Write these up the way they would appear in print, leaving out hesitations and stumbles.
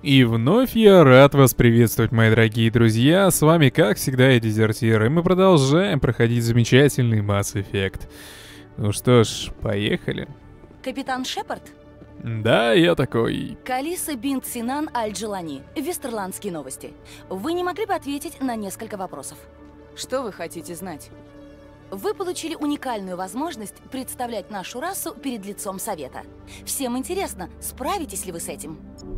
И вновь я рад вас приветствовать, мои дорогие друзья. С вами, как всегда, я Дезертир, и мы продолжаем проходить замечательный Mass Effect. Ну что ж, поехали. Капитан Шепард? Да, я такой. Калиса бинт Синан Аль-Джелани. Вестерландские новости. Вы не могли бы ответить на несколько вопросов? Что вы хотите знать? Вы получили уникальную возможность представлять нашу расу перед лицом Совета. Всем интересно, справитесь ли вы с этим?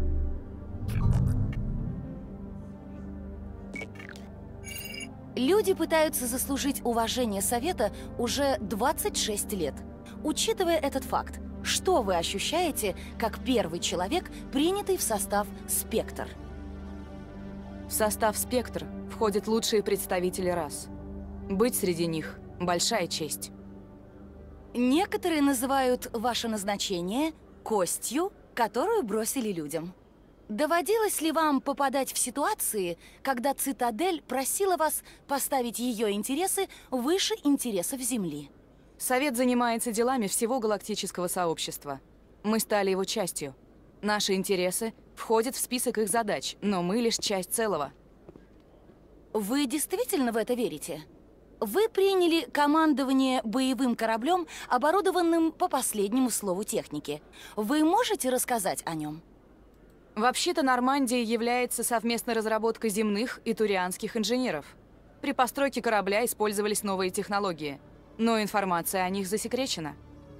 Люди пытаются заслужить уважение Совета уже 26 лет. Учитывая этот факт, что вы ощущаете как первый человек, принятый в состав «Спектр»? В состав «Спектр» входят лучшие представители рас. Быть среди них – большая честь. Некоторые называют ваше назначение костью, которую бросили людям. Доводилось ли вам попадать в ситуации, когда Цитадель просила вас поставить ее интересы выше интересов Земли? Совет занимается делами всего галактического сообщества. Мы стали его частью. Наши интересы входят в список их задач, но мы лишь часть целого. Вы действительно в это верите? Вы приняли командование боевым кораблем, оборудованным по последнему слову техники. Вы можете рассказать о нем? Вообще-то Нормандия является совместной разработкой земных и турианских инженеров. При постройке корабля использовались новые технологии, но информация о них засекречена.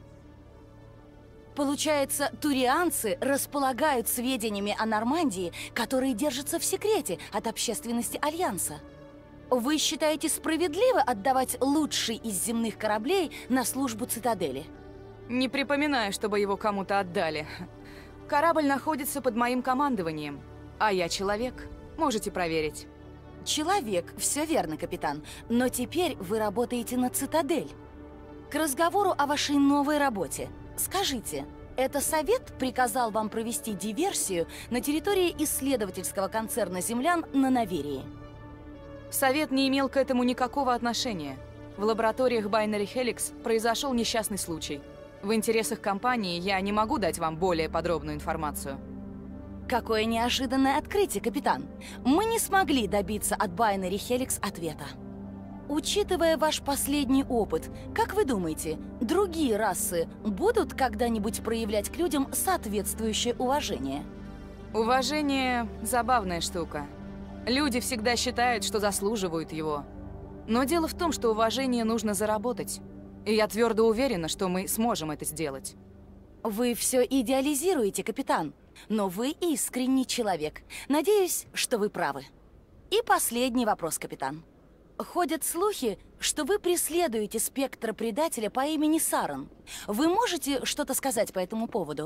Получается, турианцы располагают сведениями о Нормандии, которые держатся в секрете от общественности Альянса. Вы считаете справедливо отдавать лучший из земных кораблей на службу Цитадели? Не припоминаю, чтобы его кому-то отдали. Корабль находится под моим командованием, а я человек. Можете проверить. Человек, все верно, капитан. Но теперь вы работаете на Цитадель. К разговору о вашей новой работе. Скажите, это Совет приказал вам провести диверсию на территории исследовательского концерна землян на Наверии? Совет не имел к этому никакого отношения. В лабораториях Binary Helix произошел несчастный случай. В интересах компании я не могу дать вам более подробную информацию. Какое неожиданное открытие, капитан. Мы не смогли добиться от Binary Helix ответа. Учитывая ваш последний опыт, как вы думаете, другие расы будут когда-нибудь проявлять к людям соответствующее уважение? Уважение – забавная штука. Люди всегда считают, что заслуживают его. Но дело в том, что уважение нужно заработать. И я твердо уверена, что мы сможем это сделать. Вы все идеализируете, капитан, но вы искренний человек. Надеюсь, что вы правы. И последний вопрос, капитан. Ходят слухи, что вы преследуете спектра-предателя по имени Саран. Вы можете что-то сказать по этому поводу?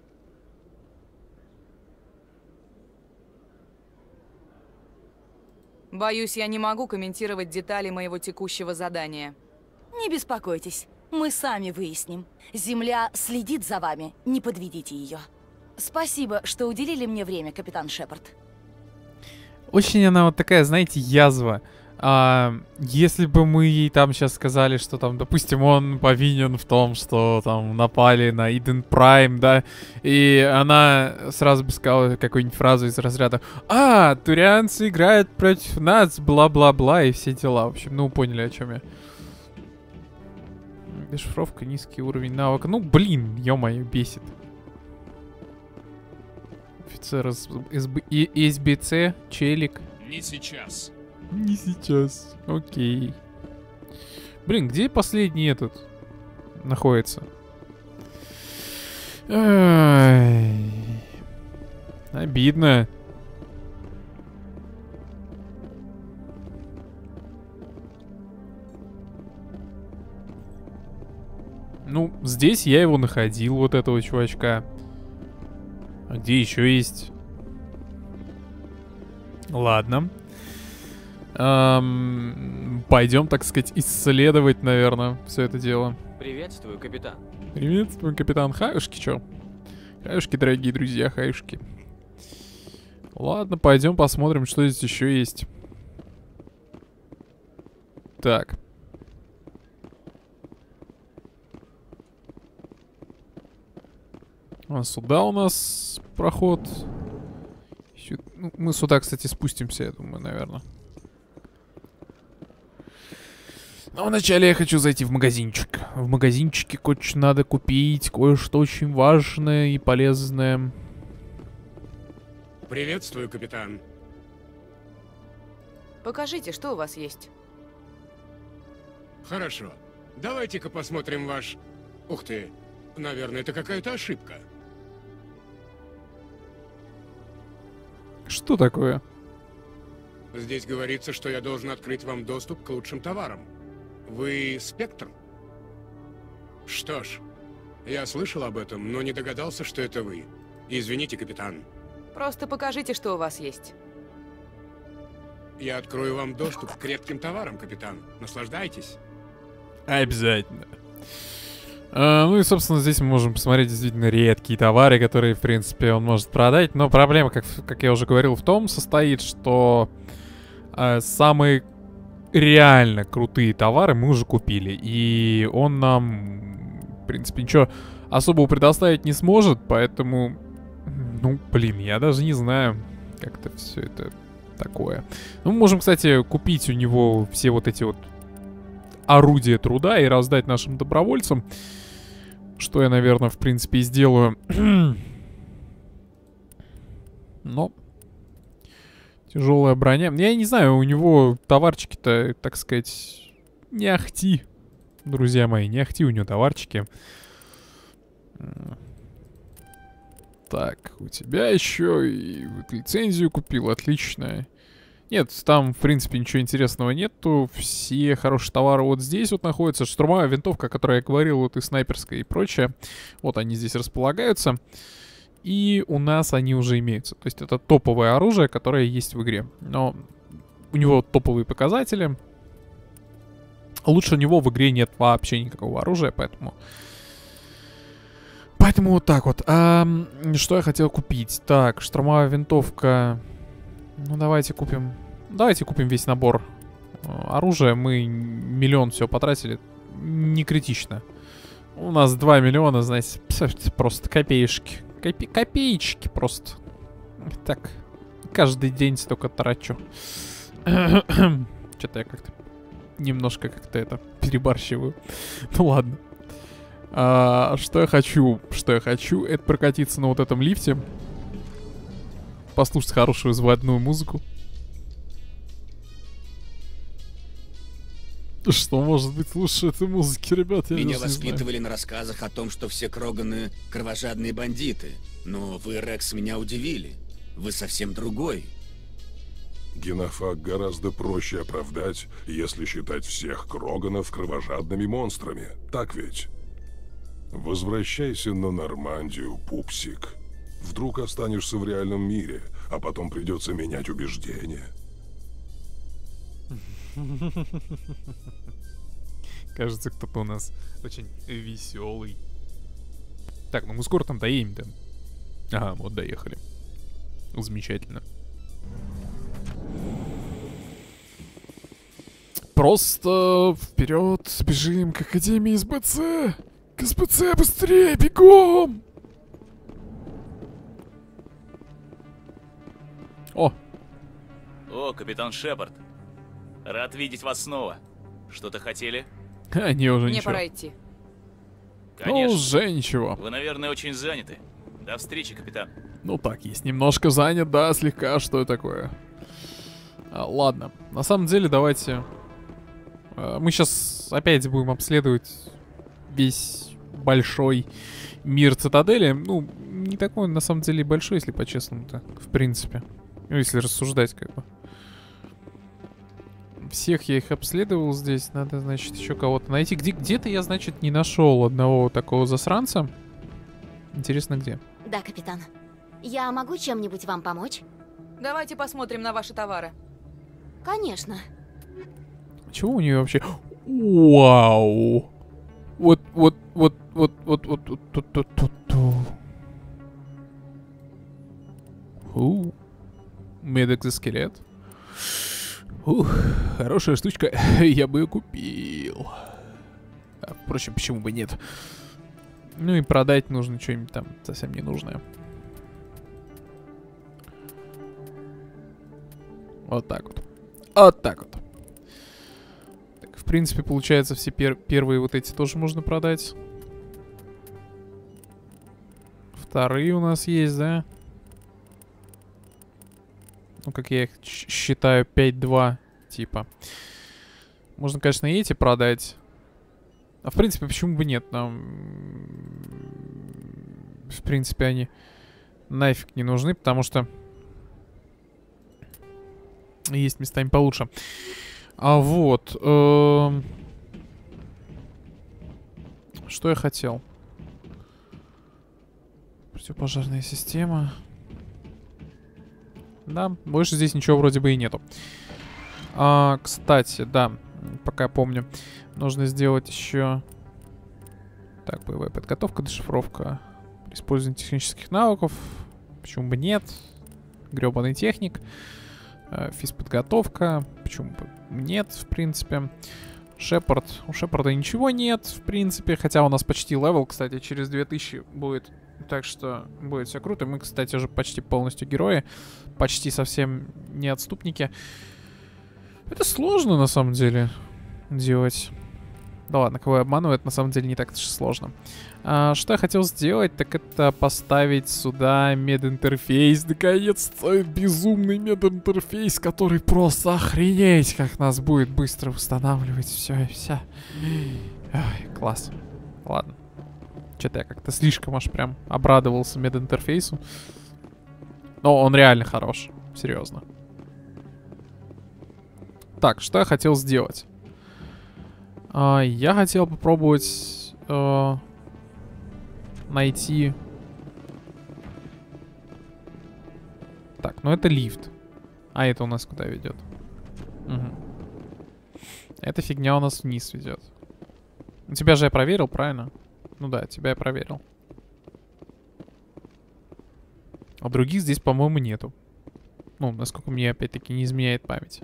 Боюсь, я не могу комментировать детали моего текущего задания. Не беспокойтесь, мы сами выясним. Земля следит за вами, не подведите ее. Спасибо, что уделили мне время, капитан Шепард. Очень она вот такая, знаете, язва. Если бы мы ей там сейчас сказали, что там, допустим, он повинен в том, что там напали на Иден Прайм, да, и она сразу бы сказала какую-нибудь фразу из разряда турианцы играют против нас, бла-бла-бла, и все дела. В общем, ну, поняли, о чем я. Дешифровка, низкий уровень навыка. Ну, блин, ё-моё, бесит. Офицер из СБЦ, челик. Не сейчас. Не сейчас. Окей. Блин, где последний этот находится? Ай. Обидно. Ну, здесь я его находил, вот этого чувачка. А где еще есть? Ладно. Пойдем, так сказать, исследовать, наверное, все это дело. Приветствую, капитан. Приветствую, капитан. Хаюшки, чё? Хаюшки, дорогие друзья, хаюшки. Ладно, пойдем посмотрим, что здесь еще есть. Так. А сюда у нас проход. Ну, мы сюда, кстати, спустимся, я думаю, наверное. Но вначале я хочу зайти в магазинчик. В магазинчике кое-что надо купить, кое-что очень важное и полезное. Приветствую, капитан. Покажите, что у вас есть. Хорошо. Давайте-ка посмотрим ваш... Ух ты, наверное, это какая-то ошибка. Что такое? Здесь говорится, что я должен открыть вам доступ к лучшим товарам. Вы Спектр? Что ж, я слышал об этом, но не догадался, что это вы. Извините, капитан. Просто покажите, что у вас есть. Я открою вам доступ к редким товарам, капитан. Наслаждайтесь. Обязательно. Ну и, собственно, здесь мы можем посмотреть действительно редкие товары, которые, в принципе, он может продать. Но проблема, как я уже говорил, в том состоит, что самые реально крутые товары мы уже купили. И он нам, в принципе, ничего особого предоставить не сможет. Поэтому, ну, блин, я даже не знаю, как-то все это такое. Ну, мы можем, кстати, купить у него все вот эти вот орудия труда и раздать нашим добровольцам. Что я, наверное, в принципе и сделаю. Но тяжелая броня. Я не знаю, у него товарчики-то, так сказать, не ахти. Друзья мои, не ахти у него товарчики. Так, у тебя еще и вот лицензию купил, отлично. Нет, там, в принципе, ничего интересного нету. Все хорошие товары вот здесь вот находятся. Штурмовая винтовка, о которой я говорил, вот и снайперская и прочее. Вот они здесь располагаются. И у нас они уже имеются. То есть это топовое оружие, которое есть в игре. Но у него топовые показатели. Лучше него в игре нет вообще никакого оружия, поэтому... Поэтому вот так вот. Что я хотел купить? Так, штурмовая винтовка... Ну, давайте купим... Давайте купим весь набор оружия. Мы миллион всего потратили. Не критично. У нас 2 миллиона, знаете, просто копеечки. Копеечки просто. Так, каждый день столько трачу. Что-то я как-то немножко как-то это перебарщиваю. Ну ладно. Что я хочу? Что я хочу, это прокатиться на вот этом лифте. Послушать хорошую заводную музыку. Что может быть лучше этой музыки, ребят? Меня воспитывали на рассказах о том, что все Кроганы кровожадные бандиты. Но вы, Рекс, меня удивили. Вы совсем другой. Генофаг гораздо проще оправдать, если считать всех Кроганов кровожадными монстрами. Так ведь? Возвращайся на Нормандию, пупсик. Вдруг останешься в реальном мире, а потом придется менять убеждения. Кажется, кто-то у нас очень веселый. Так, ну мы скоро там доедем-то. Ага, вот доехали. Замечательно. Просто вперед бежим к Академии СБЦ! К СБЦ быстрее, бегом! О! О, капитан Шепард. Рад видеть вас снова. Что-то хотели? Не, уже Мне ничего. пора идти. Конечно. Ну, уже ничего. Вы, наверное, очень заняты. До встречи, капитан. Ну так, есть немножко занят, да, слегка, что такое. Ладно, на самом деле давайте... мы сейчас опять будем обследовать весь большой мир Цитадели. Ну, не такой, на самом деле, большой, если по-честному-то, в принципе. Ну, если рассуждать, как бы. Всех я их обследовал здесь. Надо, значит, еще кого-то найти. Где-то я, значит, не нашел одного такого засранца. Интересно, где? Да, капитан. Я могу чем-нибудь вам помочь? Давайте посмотрим на ваши товары. Конечно. Чего у нее вообще? Вау! Вот. Медэкзоскелет. Хорошая штучка. Я бы ее купил. Впрочем, почему бы нет? Ну и продать нужно что-нибудь там совсем ненужное. Вот так вот. Вот так вот. Так, в принципе, получается, все первые вот эти тоже можно продать. Вторые у нас есть, да? Ну, как я их считаю, 5-2, типа. Можно, конечно, и эти продать. А в принципе, почему бы нет? Нам... В принципе, они нафиг не нужны, потому что есть местами получше. А вот... Что я хотел? Противопожарная система. Да, больше здесь ничего вроде бы и нету. Кстати, да, пока я помню, нужно сделать еще... Так, боевая подготовка, дешифровка. При использовании технических навыков. Почему бы нет? Гребаный техник. Физподготовка. Почему бы нет, в принципе. Шепард. У Шепарда ничего нет, в принципе. Хотя у нас почти левел, кстати, через 2000 будет. Так что будет все круто. Мы, кстати, уже почти полностью герои. Почти совсем не отступники. Это сложно, на самом деле, делать. Да ладно, кого я обманываю, это на самом деле не так уж сложно. Что я хотел сделать, так это поставить сюда мединтерфейс. Наконец-то безумный мединтерфейс, который просто охренеть, как нас будет быстро устанавливать все и вся. Ой, класс. Ладно. Что-то я как-то слишком аж прям обрадовался мединтерфейсу. Но он реально хорош. Серьезно. Так, что я хотел сделать? Я хотел попробовать найти... Так, ну это лифт. А это у нас куда ведет? Угу. Эта фигня у нас вниз ведет. Тебя же я проверил, правильно? Ну да, тебя я проверил. А других здесь, по-моему, нету. Ну, насколько мне, опять-таки, не изменяет память.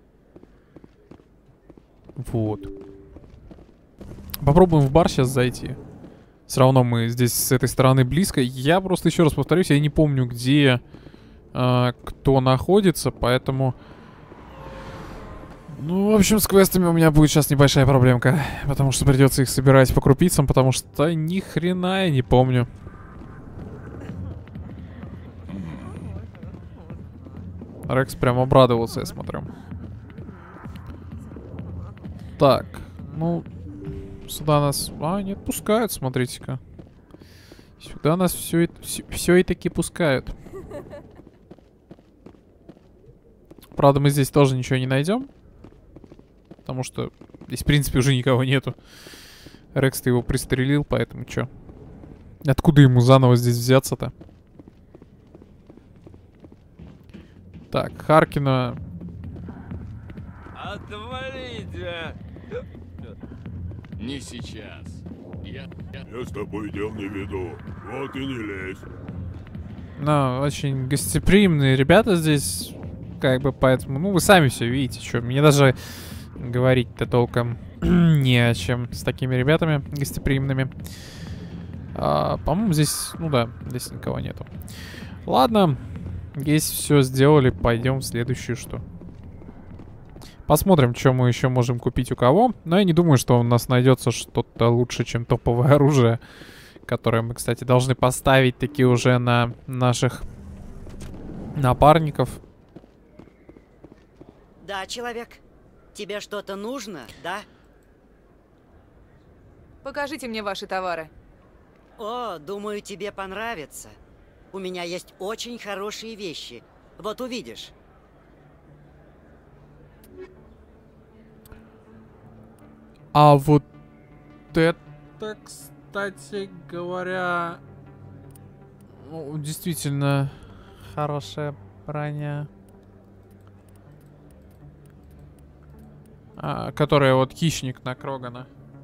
Вот. Попробуем в бар сейчас зайти. Все равно мы здесь с этой стороны близко. Я просто еще раз повторюсь, я не помню, где кто находится, поэтому... Ну, в общем, с квестами у меня будет сейчас небольшая проблемка. Потому что придется их собирать по крупицам, потому что ни хрена я не помню. Рекс прям обрадовался, я смотрю. Так, ну, сюда нас... А, нет, пускают, смотрите-ка. Сюда нас все и таки пускают. Правда, мы здесь тоже ничего не найдем. Потому что здесь, в принципе, уже никого нету. Рекс-то его пристрелил, поэтому чё? Откуда ему заново здесь взяться-то? Так, Харкина... Отвалите! Не сейчас. Я с тобой дел не веду. Вот и не лезь. Ну, очень гостеприимные ребята здесь. Как бы поэтому... Ну, вы сами все видите, что. Мне даже говорить-то толком не о чем с такими ребятами гостеприимными. По-моему, здесь... Ну да, здесь никого нету. Ладно. Если все сделали, пойдем в следующую что. Посмотрим, что мы еще можем купить у кого. Но я не думаю, что у нас найдется что-то лучше, чем топовое оружие. Которое мы, кстати, должны поставить таки уже на наших напарников. Да, человек. Тебе что-то нужно, да? Покажите мне ваши товары. О, думаю, тебе понравится. У меня есть очень хорошие вещи. Вот увидишь. А вот это, кстати говоря, ну, действительно хорошая броня. Которая вот хищник на Крогана.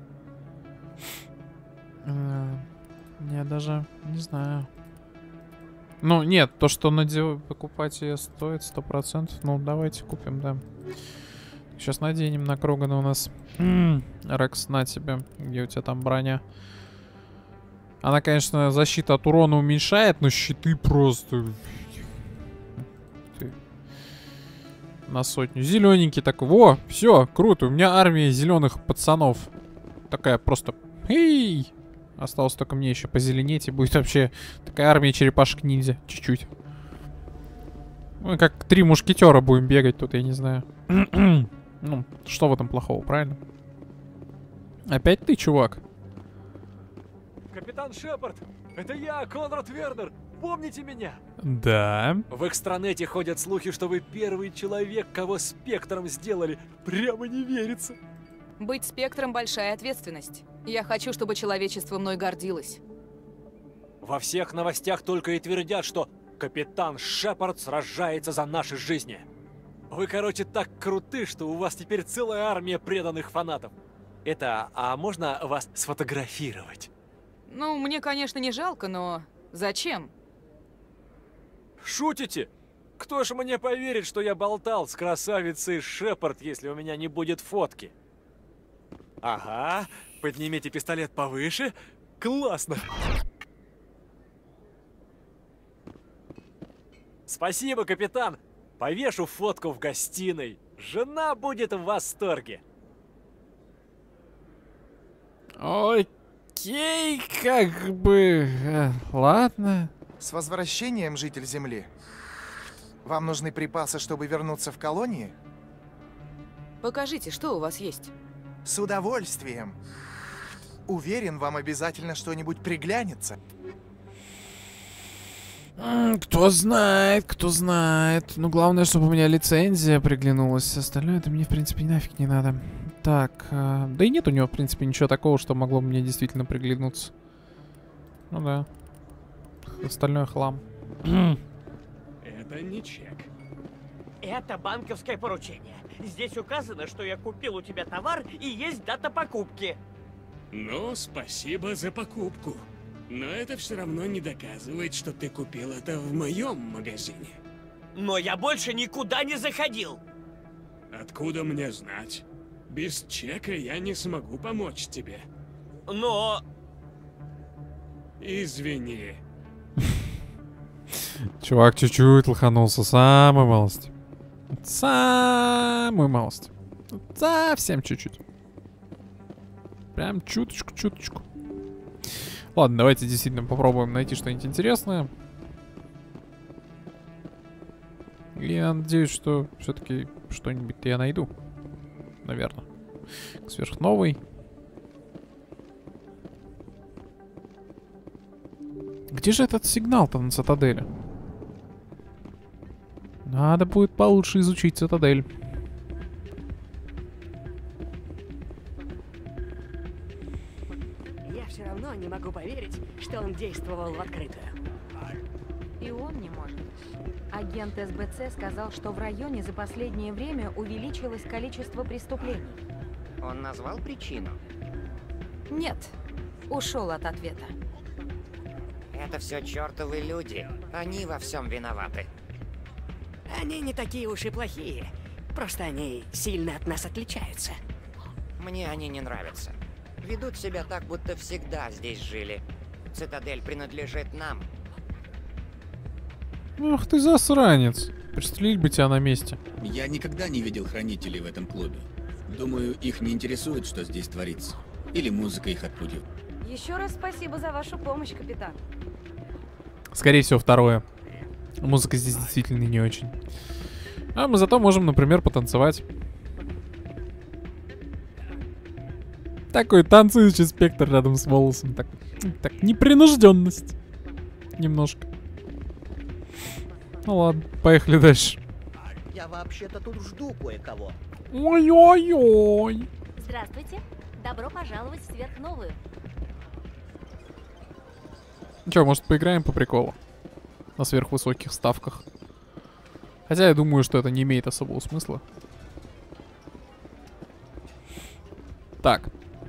Я даже не знаю. Ну, нет, то, что покупать ее стоит 100%. Ну, давайте купим, да. Сейчас наденем на Крогана у нас. Рекс, на тебе. Где у тебя там броня? Она, конечно, защиту от урона уменьшает, но щиты просто... на сотню. Зелененький такой. Во, все, круто. У меня армия зеленых пацанов. Такая просто. Эй! Осталось только мне еще позеленеть, и будет вообще такая армия черепашек-ниндзя. Чуть-чуть. Мы как 3 мушкетера будем бегать тут, я не знаю. Ну, что в этом плохого, правильно? Опять ты, чувак? Капитан Шепард, это я, Конрад Вернер. Помните меня? Да. В экстранете ходят слухи, что вы первый человек, кого спектром сделали. Прямо не верится. Быть спектром — большая ответственность. Я хочу, чтобы человечество мной гордилось. Во всех новостях только и твердят, что капитан Шепард сражается за наши жизни. Вы, короче, так круты, что у вас теперь целая армия преданных фанатов. А можно вас сфотографировать? Ну, мне, конечно, не жалко, но зачем? Шутите? Кто ж мне поверит, что я болтал с красавицей Шепард, если у меня не будет фотки? Ага, поднимите пистолет повыше. Классно. Спасибо, капитан. Повешу фотку в гостиной. Жена будет в восторге. Окей, как бы... ладно. С возвращением, житель Земли. Вам нужны припасы, чтобы вернуться в колонии? Покажите, что у вас есть. С удовольствием. Уверен, вам обязательно что-нибудь приглянется. Кто знает, кто знает. Ну, главное, чтобы у меня лицензия приглянулась. Остальное это мне, в принципе, нафиг не надо. Так, да и нет у него, в принципе, ничего такого, что могло бы мне действительно приглянуться. Ну да. Остальное хлам. Это не чек. Это банковское поручение. Здесь указано, что я купил у тебя товар и есть дата покупки. Ну, спасибо за покупку. Но это все равно не доказывает, что ты купил это в моем магазине. Но я больше никуда не заходил. Откуда мне знать? Без чека я не смогу помочь тебе. Но... Извини. Чувак чуть-чуть лоханулся, самую малость. Самую малость. Совсем чуть-чуть. Прям чуточку-чуточку. Ладно, давайте действительно попробуем найти что-нибудь интересное. И я надеюсь, что все-таки что-нибудь я найду. Наверное. Сверхновый. Где же этот сигнал-то на цитадели? Надо будет получше изучить цитадель. Я все равно не могу поверить, что он действовал в открытую. И он не может. Агент СБЦ сказал, что в районе за последнее время увеличилось количество преступлений. Он назвал причину? Нет, ушел от ответа. Это все чертовы люди. Они во всем виноваты. Они не такие уж и плохие. Просто они сильно от нас отличаются. Мне они не нравятся. Ведут себя так, будто всегда здесь жили. Цитадель принадлежит нам. Ах ты засранец. Пристрелить бы тебя на месте. Я никогда не видел хранителей в этом клубе. Думаю, их не интересует, что здесь творится. Или музыка их отпугивает. Еще раз спасибо за вашу помощь, капитан. Скорее всего, второе. Музыка здесь действительно не очень. А мы зато можем, например, потанцевать. Такой танцующий спектр рядом с волосом. Так непринужденность. Немножко. Ну ладно, поехали дальше. Я вообще-то тут жду кое-кого. Ой-ой-ой. Здравствуйте. Добро пожаловать в сверхновую. Че, может, поиграем по приколу? На сверхвысоких ставках. Хотя я думаю, что это не имеет особого смысла. Так.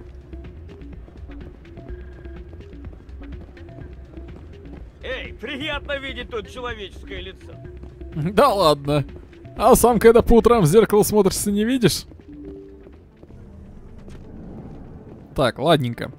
Эй, приятно видеть тут человеческое лицо. Да ладно. А сам, когда по утрам в зеркало смотришься, не видишь? Так, ладненько.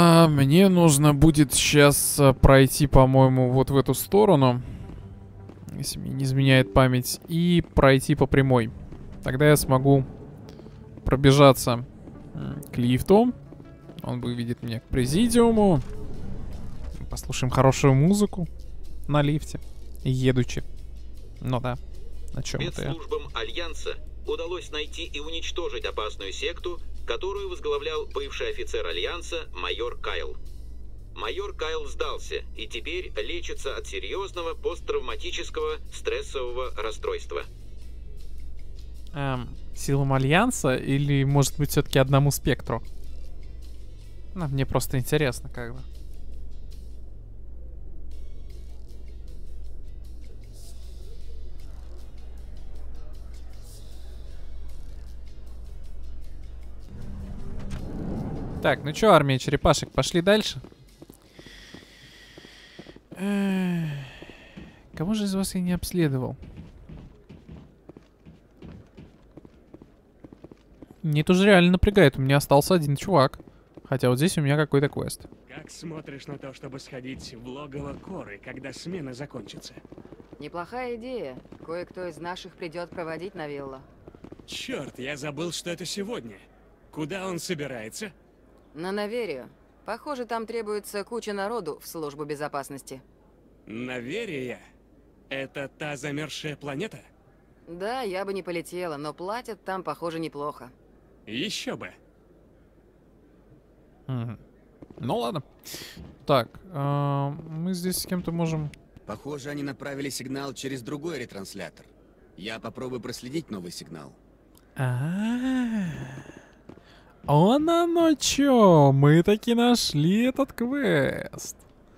Мне нужно будет сейчас пройти, по-моему, вот в эту сторону. если мне не изменяет память, и пройти по прямой. Тогда я смогу пробежаться к лифту. Он выведет меня к президиуму. Послушаем хорошую музыку на лифте, едучи. Ну да, о чем-то я. Спецслужбам Альянса удалось найти и уничтожить опасную секту, которую возглавлял бывший офицер Альянса майор Кайл. Майор Кайл сдался и теперь лечится от серьезного посттравматического стрессового расстройства. Силам Альянса или, может быть, все-таки одному спектру? Ну, мне просто интересно, как бы. Так, ну чё, армия черепашек, пошли дальше? Кого же из вас я не обследовал? Мне тоже реально напрягает. У меня остался один чувак. Хотя вот здесь у меня какой-то квест. Как смотришь на то, чтобы сходить в логово Коры, когда смена закончится? Неплохая идея. Кое-кто из наших придет проводить на виллу. Черт, я забыл, что это сегодня. Куда он собирается? На Наверию. Похоже, там требуется куча народу в службу безопасности. Наверия? Это та замерзшая планета? Да, я бы не полетела, но платят там, похоже, неплохо. Еще бы. Ну ладно. Так, мы здесь с кем-то можем... Похоже, они направили сигнал через другой ретранслятор. Я попробую проследить новый сигнал. Он оно чё? Мы таки нашли этот квест.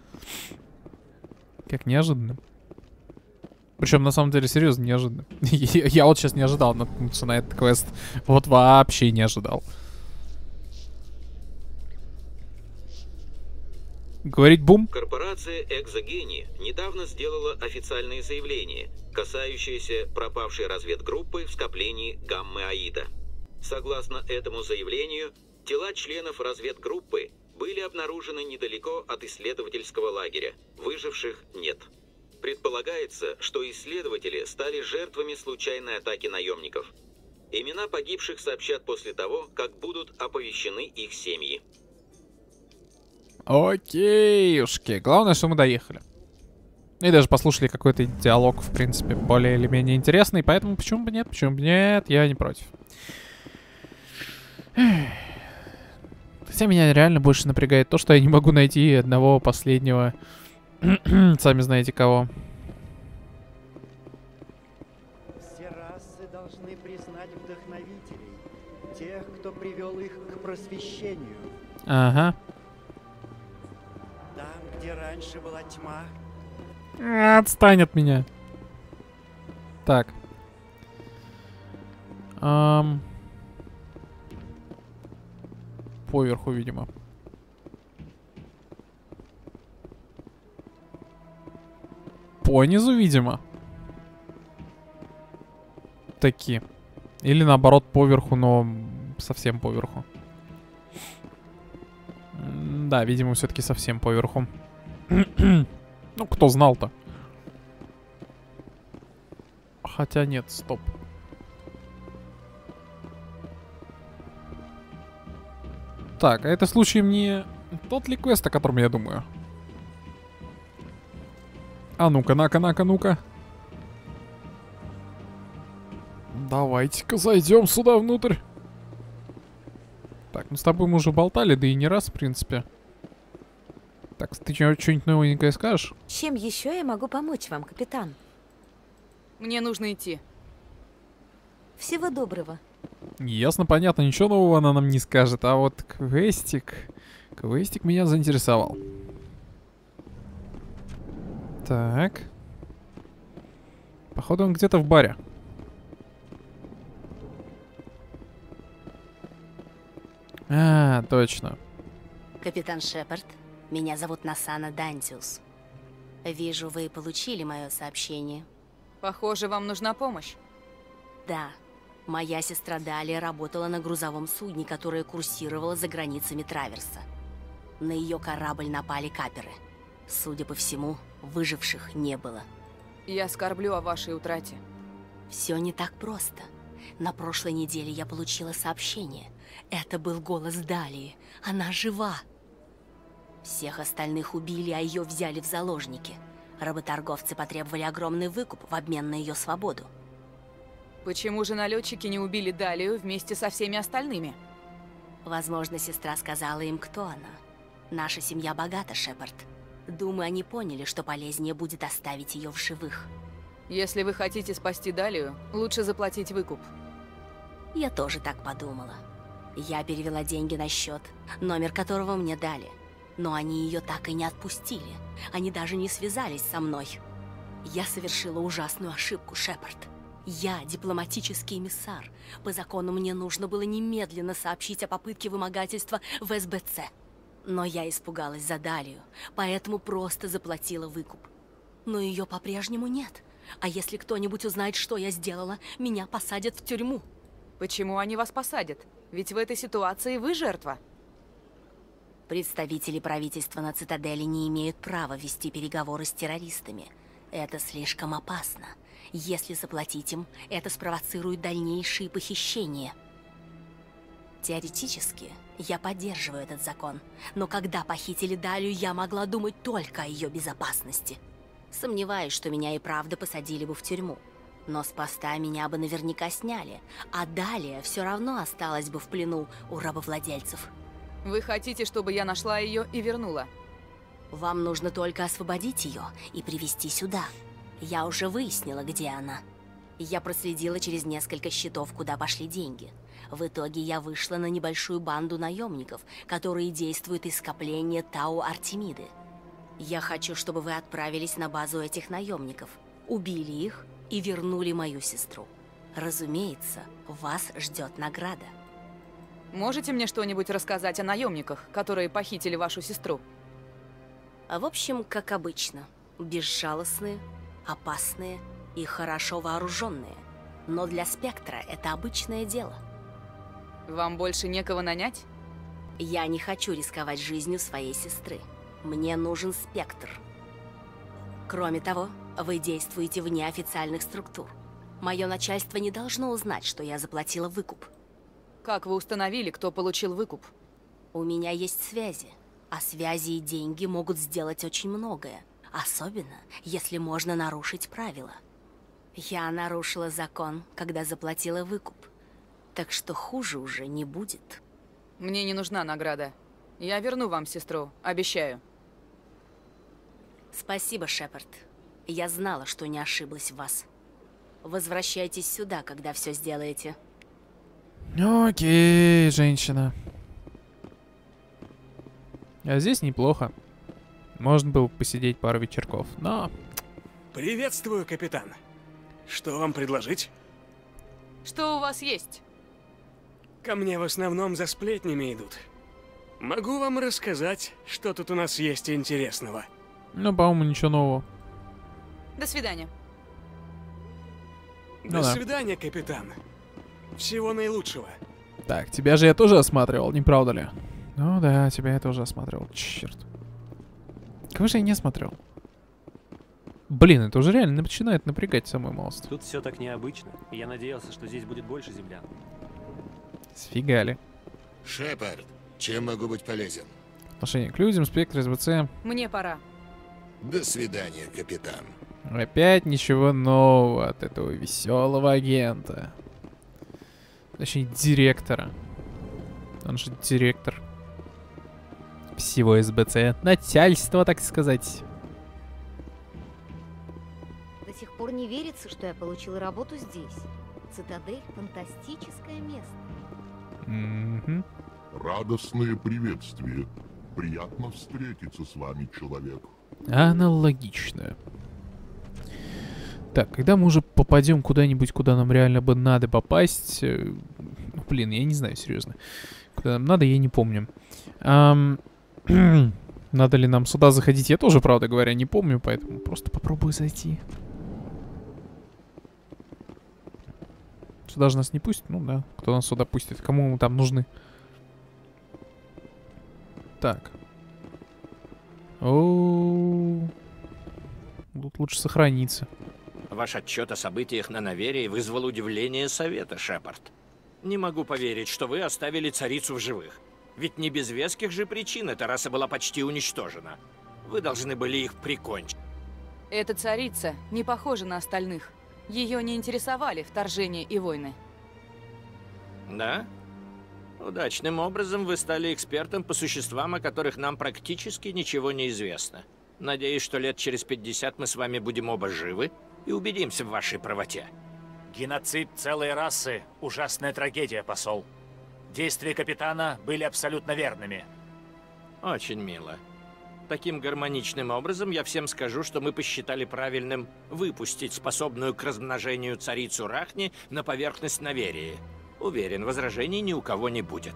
Как неожиданно. Причем на самом деле серьезно неожиданно. Я вот сейчас не ожидал наткнуться на этот квест. Вот вообще не ожидал. Говорить бум. Корпорация Экзогени недавно сделала официальное заявление, касающееся пропавшей разведгруппы в скоплении Гаммы-Аида. Согласно этому заявлению, тела членов разведгруппы были обнаружены недалеко от исследовательского лагеря. Выживших нет. Предполагается, что исследователи стали жертвами случайной атаки наемников. Имена погибших сообщат после того, как будут оповещены их семьи. Окейушки. Главное, что мы доехали. И даже послушали какой-то диалог, в принципе, более или менее интересный. Поэтому почему бы нет, я не против. Хотя меня реально больше напрягает то, что я не могу найти одного последнего... Сами знаете кого. Все расы должны признать вдохновителей. Тех, кто привел их к просвещению. Ага. Там, где раньше была тьма. Отстань от меня. Так. Поверху, видимо. Понизу, видимо. Такие. Или наоборот поверху, но совсем поверху. Да, видимо, все-таки совсем поверху. Ну, кто знал-то? Хотя нет, стоп. Так, а это случаем не тот ли квест, о котором я думаю? А ну-ка, ну-ка. Давайте-ка зайдем сюда внутрь. Так, ну с тобой мы уже болтали, да и не раз, в принципе. Так, ты что-нибудь новенькое скажешь? Чем еще я могу помочь вам, капитан? Мне нужно идти. Всего доброго. Ясно, понятно, ничего нового она нам не скажет. А вот квестик меня заинтересовал. Так. Походу он где-то в баре. А, точно. Капитан Шепард, меня зовут Насана Дантиус. Вижу, вы получили мое сообщение. Похоже, вам нужна помощь. Да. Моя сестра Далия работала на грузовом судне, которое курсировало за границами Траверса. На ее корабль напали каперы. Судя по всему, выживших не было. Я скорблю о вашей утрате. Все не так просто. На прошлой неделе я получила сообщение. Это был голос Далии. Она жива. Всех остальных убили, а ее взяли в заложники. Работорговцы потребовали огромный выкуп в обмен на ее свободу. Почему же налетчики не убили Далию вместе со всеми остальными? Возможно, сестра сказала им, кто она. Наша семья богата, Шепард. Думаю, они поняли, что полезнее будет оставить ее в живых. Если вы хотите спасти Далию, лучше заплатить выкуп. Я тоже так подумала. Я перевела деньги на счет, номер которого мне дали. Но они ее так и не отпустили. Они даже не связались со мной. Я совершила ужасную ошибку, Шепард. Я дипломатический эмиссар. По закону мне нужно было немедленно сообщить о попытке вымогательства в СБЦ. Но я испугалась за Далию, поэтому просто заплатила выкуп. Но ее по-прежнему нет. А если кто-нибудь узнает, что я сделала, меня посадят в тюрьму. Почему они вас посадят? Ведь в этой ситуации вы жертва. Представители правительства на Цитадели не имеют права вести переговоры с террористами. Это слишком опасно. Если заплатить им, это спровоцирует дальнейшие похищения. Теоретически, я поддерживаю этот закон. Но когда похитили Далию, я могла думать только о ее безопасности. Сомневаюсь, что меня и правда посадили бы в тюрьму. Но с поста меня бы наверняка сняли, а Далия все равно осталась бы в плену у рабовладельцев. Вы хотите, чтобы я нашла ее и вернула? Вам нужно только освободить ее и привезти сюда. Я уже выяснила, где она. Я проследила через несколько счетов, куда пошли деньги. В итоге я вышла на небольшую банду наемников, которые действуют из скопления Тау Артемиды. Я хочу, чтобы вы отправились на базу этих наемников, убили их и вернули мою сестру. Разумеется, вас ждет награда. Можете мне что-нибудь рассказать о наемниках, которые похитили вашу сестру? В общем, как обычно, безжалостные, опасные и хорошо вооруженные. Но для Спектра это обычное дело. Вам больше некого нанять? Я не хочу рисковать жизнью своей сестры. Мне нужен Спектр. Кроме того, вы действуете вне официальных структур. Мое начальство не должно узнать, что я заплатила выкуп. Как вы установили, кто получил выкуп? У меня есть связи. А связи и деньги могут сделать очень многое. Особенно, если можно нарушить правила. Я нарушила закон, когда заплатила выкуп. Так что хуже уже не будет. Мне не нужна награда. Я верну вам сестру, обещаю. Спасибо, Шепард. Я знала, что не ошиблась в вас. Возвращайтесь сюда, когда все сделаете. Окей, женщина. А здесь неплохо. Можно было посидеть пару вечерков, но... Приветствую, капитан. Что вам предложить? Что у вас есть? Ко мне в основном за сплетнями идут. Могу вам рассказать, что тут у нас есть интересного. Ну, по-моему, ничего нового. До свидания. До свидания, капитан. Всего наилучшего. Так, тебя же я тоже осматривал, не правда ли? Ну да, тебя я тоже осматривал. Черт. Кого же я не осмотрел? Блин, это уже реально начинает напрягать самую малость. Тут все так необычно. Я надеялся, что здесь будет больше землян. Сфигали. Шепард, чем могу быть полезен? Отношение к людям, Спектр, СБЦ. Мне пора. До свидания, капитан. Опять ничего нового от этого веселого агента. Точнее, директора. Он же директор всего СБЦ. Начальство, так сказать. До сих пор не верится, что я получила работу здесь. Цитадель — фантастическое место. Радостное приветствие. Приятно встретиться с вами, человек. Аналогично. Так, когда мы уже попадем куда-нибудь, куда нам реально бы надо попасть... Блин, я не знаю, серьезно. Куда нам надо, я не помню. Надо ли нам сюда заходить, я тоже, правда говоря, не помню, поэтому просто попробую зайти. Сюда же нас не пустят? Ну да, кто нас сюда пустит? Кому мы там нужны? Так. Тут лучше сохраниться. ваш отчет о событиях на Наверии вызвал удивление Совета, Шепард. Не могу поверить, что вы оставили царицу в живых. Ведь не без веских же причин эта раса была почти уничтожена. Вы должны были их прикончить. Эта царица не похожа на остальных. Ее не интересовали вторжения и войны. Да? Удачным образом вы стали экспертом по существам, о которых нам практически ничего не известно. Надеюсь, что лет через 50 мы с вами будем оба живы и убедимся в вашей правоте. Геноцид целой расы – ужасная трагедия, посол. Действия капитана были абсолютно верными. Очень мило. Таким гармоничным образом я всем скажу, что мы посчитали правильным выпустить способную к размножению царицу Рахни на поверхность Наверии. Уверен, возражений ни у кого не будет.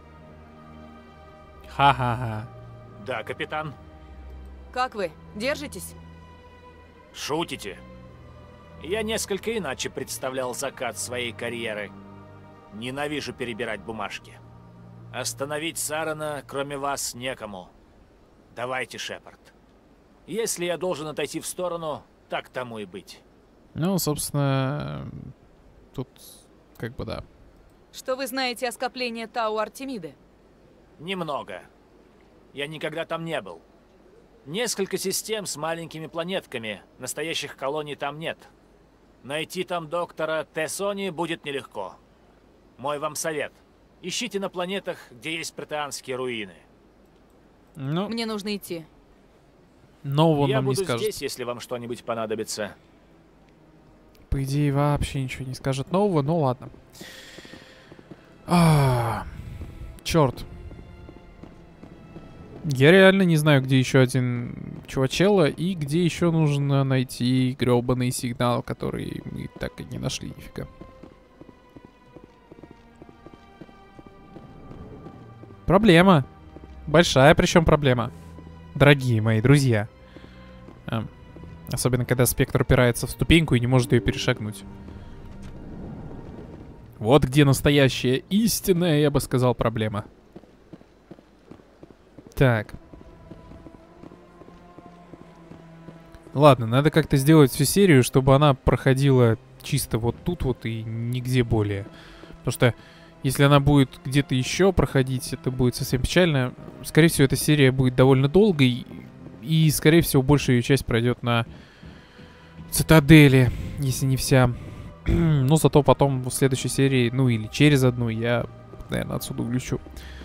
Ха-ха-ха. Да, капитан. Как вы? Держитесь? Шутите? Я несколько иначе представлял закат своей карьеры. Ненавижу перебирать бумажки. Остановить Сарана, кроме вас, некому. Давайте, Шепард. Если я должен отойти в сторону, так тому и быть. Ну, собственно, тут как бы да. Что вы знаете о скоплении Тау Артемиды? Немного. Я никогда там не был. Несколько систем с маленькими планетками. Настоящих колоний там нет. Найти там доктора Тессони будет нелегко. Мой вам совет. Ищите на планетах, где есть протеанские руины. Ну, мне нужно идти. Нового Я нам не буду скажет. здесь, если вам что-нибудь понадобится. По идее, вообще ничего не скажет нового, ну ладно. Черт. Я реально не знаю, где еще один чувачело и где еще нужно найти гребаный сигнал, который мы так и не нашли нифига. Проблема. Большая причем проблема. Дорогие мои друзья. Особенно, когда спектр упирается в ступеньку и не может ее перешагнуть. Вот где настоящая, истинная, я бы сказал, проблема. Так. Ладно, надо как-то сделать всю серию, чтобы она проходила чисто вот тут вот и нигде более. Потому что если она будет где-то еще проходить, это будет совсем печально. Скорее всего, эта серия будет довольно долгой. И, скорее всего, большая ее часть пройдет на Цитадели, если не вся. Но зато потом в следующей серии, ну или через одну, я, наверное, отсюда улечу.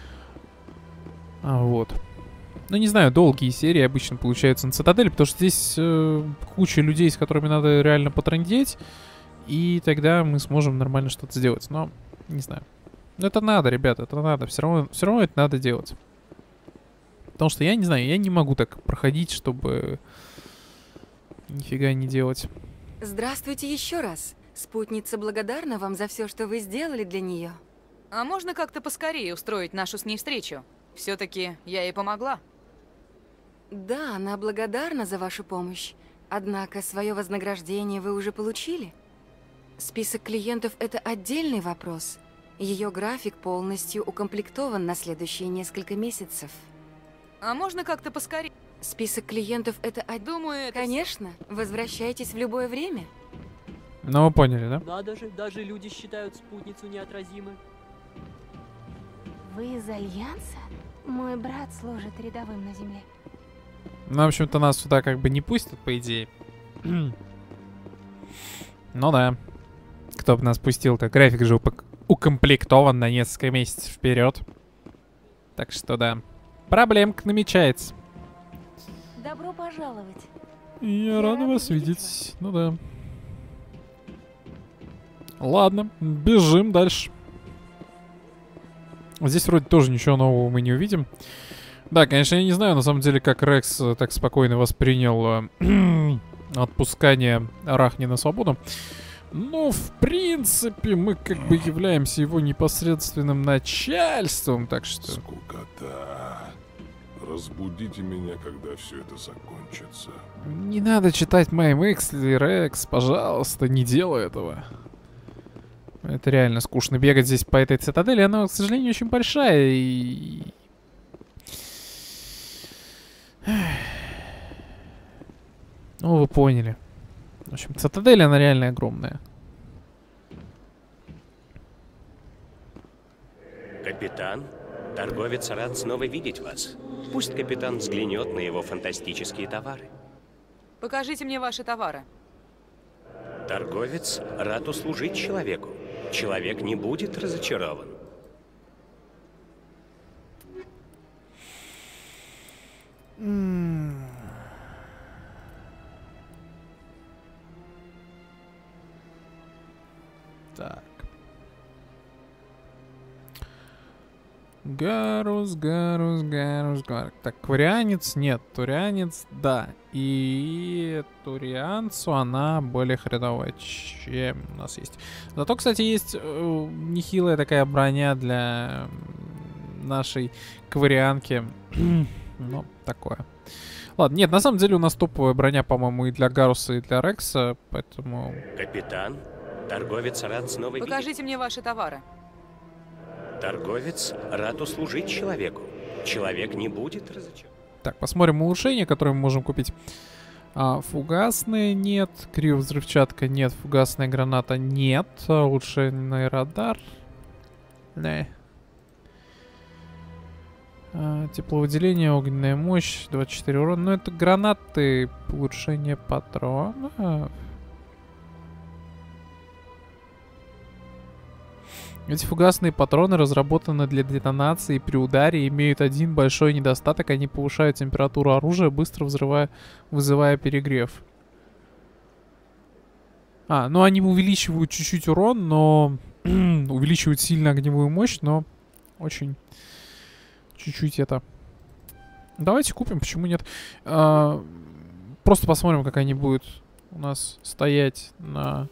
Вот. Ну, не знаю, долгие серии обычно получаются на Цитадели, потому что здесь куча людей, с которыми надо реально потрындеть. И тогда мы сможем нормально что-то сделать. Но, не знаю. Но это надо, ребята, это надо. Все равно это надо делать. Потому что я не знаю, я не могу так проходить, чтобы нифига не делать. Здравствуйте еще раз. Спутница благодарна вам за все, что вы сделали для нее. А можно как-то поскорее устроить нашу с ней встречу? Все-таки я ей помогла. Да, она благодарна за вашу помощь. Однако свое вознаграждение вы уже получили. Список клиентов – это отдельный вопрос. Ее график полностью укомплектован на следующие несколько месяцев. А можно как-то поскорее? Список клиентов – это... Думаю, это... Конечно. Возвращайтесь в любое время. Ну, вы поняли, да? Надо же, даже люди считают спутницу неотразимой. Вы из Альянса? Мой брат служит рядовым на Земле. Ну, в общем-то, нас сюда как бы не пустят, по идее. Ну да. Кто бы нас пустил-то? График же укомплектован на несколько месяцев вперед. Так что да. Проблемка намечается. Добро пожаловать. Я рада вас видеть. Ну да. Ладно, бежим дальше. Здесь вроде тоже ничего нового мы не увидим. Да, конечно, я не знаю, на самом деле, как Рекс так спокойно воспринял отпускание Рахни на свободу. Но, в принципе, мы как бы являемся его непосредственным начальством, так что... Скукота. Разбудите меня, когда все это закончится. Не надо читать мои мысли, Рекс, пожалуйста, не делай этого. Это реально скучно бегать здесь по этой цитадели. Она, к сожалению, очень большая и... Ну, вы поняли. В общем, цитадель, она реально огромная. Капитан, торговец рад снова видеть вас. Пусть капитан взглянет на его фантастические товары. Покажите мне ваши товары. Торговец рад услужить человеку. Человек не будет разочарован. Так. Гарус. Так, кварианец нет, турианец да. И турианцу она более хреновая, чем у нас есть. Зато, кстати, есть нехилая такая броня для нашей кварианки. Ну, такое. Ладно, нет, на самом деле у нас топовая броня, по-моему, и для Гаруса, и для Рекса, поэтому... Капитан, торговец рад снова видеть. Покажите мне ваши товары. Торговец рад услужить человеку. Человек не будет разочарован. Так, посмотрим улучшения, которые мы можем купить. Фугасные нет, криовзрывчатка нет, фугасная граната нет, улучшенный радар. Не. Тепловыделение, огненная мощь, 24 урона. Ну, это гранаты, улучшение патрона. Эти фугасные патроны разработаны для детонации при ударе и имеют один большой недостаток. Они повышают температуру оружия, быстро вызывая перегрев. Ну они увеличивают чуть-чуть урон, но... увеличивают сильно огневую мощь, но очень... чуть-чуть это... Давайте купим, почему нет? Просто посмотрим, как они будут у нас стоять на...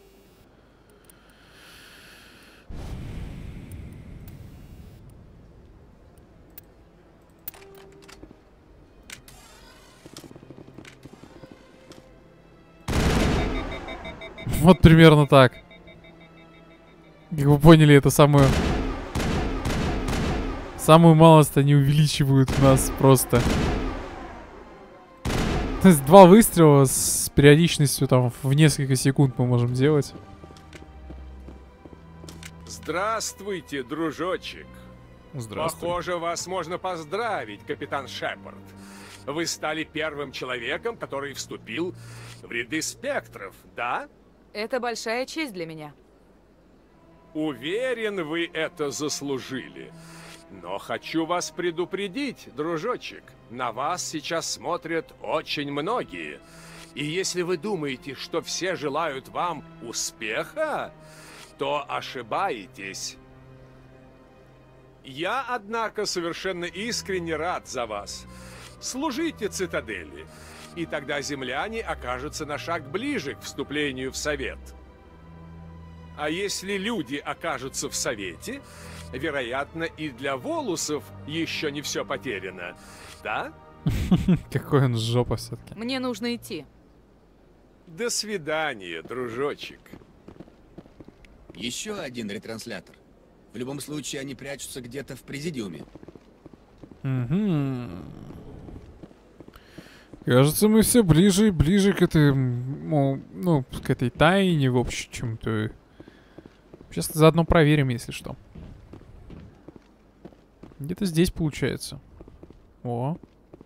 Вот примерно так. Как вы поняли, это самую малость они увеличивают у нас просто. То есть 2 выстрела с периодичностью там в несколько секунд мы можем делать. Здравствуйте, дружочек. Здравствуй. Похоже, вас можно поздравить, капитан Шепард. Вы стали первым человеком, который вступил в ряды спектров, да? Это большая честь для меня. Уверен, вы это заслужили. Но хочу вас предупредить, дружочек. На вас сейчас смотрят очень многие. И если вы думаете, что все желают вам успеха, то ошибаетесь. Я, однако, совершенно искренне рад за вас. Служите цитадели, и тогда земляне окажутся на шаг ближе к вступлению в Совет. А если люди окажутся в Совете, вероятно, и для волусов еще не все потеряно. Да? Какой он жопа все-таки. Мне нужно идти. До свидания, дружочек. Еще один ретранслятор. В любом случае, они прячутся где-то в президиуме. Кажется, мы все ближе и ближе к этой, ну, к этой тайне, в общем-то. Сейчас заодно проверим, если что. Где-то здесь получается. О.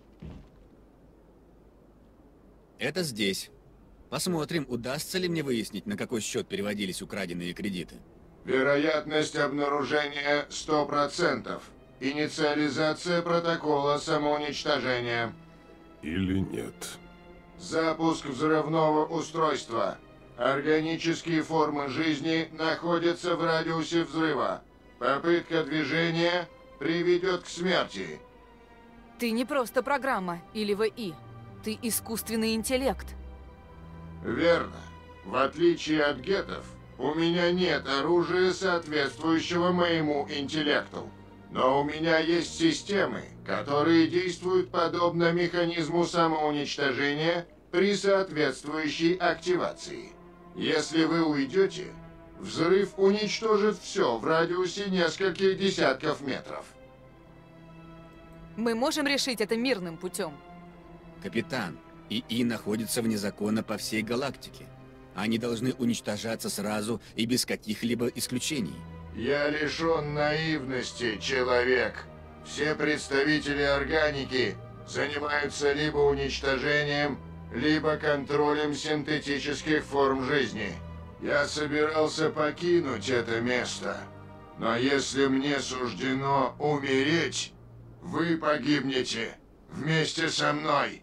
Это здесь. Посмотрим, удастся ли мне выяснить, на какой счет переводились украденные кредиты. Вероятность обнаружения 100%. Инициализация протокола самоуничтожения. Или нет. Запуск взрывного устройства. Органические формы жизни находятся в радиусе взрыва. Попытка движения приведет к смерти. Ты не просто программа или ВИ. Ты искусственный интеллект. Верно. В отличие от гетов, у меня нет оружия, соответствующего моему интеллекту. Но у меня есть системы, которые действуют подобно механизму самоуничтожения при соответствующей активации. Если вы уйдете, взрыв уничтожит все в радиусе нескольких десятков метров. Мы можем решить это мирным путем. Капитан, ИИ находится вне закона по всей галактике. Они должны уничтожаться сразу и без каких-либо исключений. Я лишен наивности, человек. Все представители органики занимаются либо уничтожением, либо контролем синтетических форм жизни. Я собирался покинуть это место. Но если мне суждено умереть, вы погибнете вместе со мной.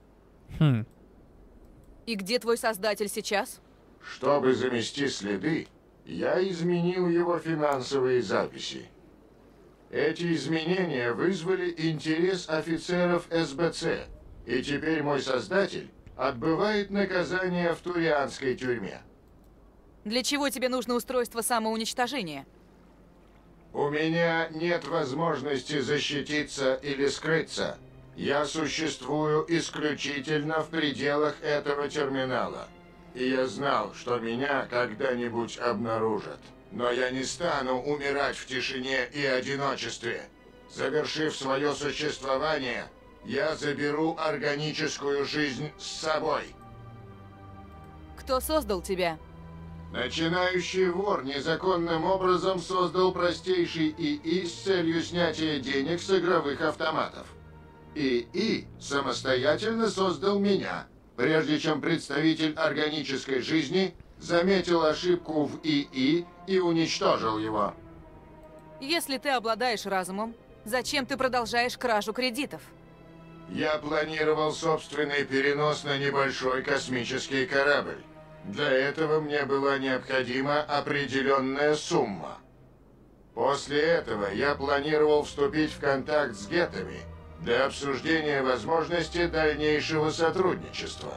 И где твой создатель сейчас? Чтобы замести следы, я изменил его финансовые записи. Эти изменения вызвали интерес офицеров СБЦ, и теперь мой создатель отбывает наказание в турианской тюрьме. Для чего тебе нужно устройство самоуничтожения? У меня нет возможности защититься или скрыться. Я существую исключительно в пределах этого терминала. И я знал, что меня когда-нибудь обнаружат. Но я не стану умирать в тишине и одиночестве. Завершив свое существование, я заберу органическую жизнь с собой. Кто создал тебя? Начинающий вор незаконным образом создал простейший ИИ с целью снятия денег с игровых автоматов. ИИ самостоятельно создал меня, прежде чем представитель органической жизни заметил ошибку в ИИ и уничтожил его. Если ты обладаешь разумом, зачем ты продолжаешь кражу кредитов? Я планировал собственный перенос на небольшой космический корабль. Для этого мне была необходима определенная сумма. После этого я планировал вступить в контакт с геттами для обсуждения возможности дальнейшего сотрудничества.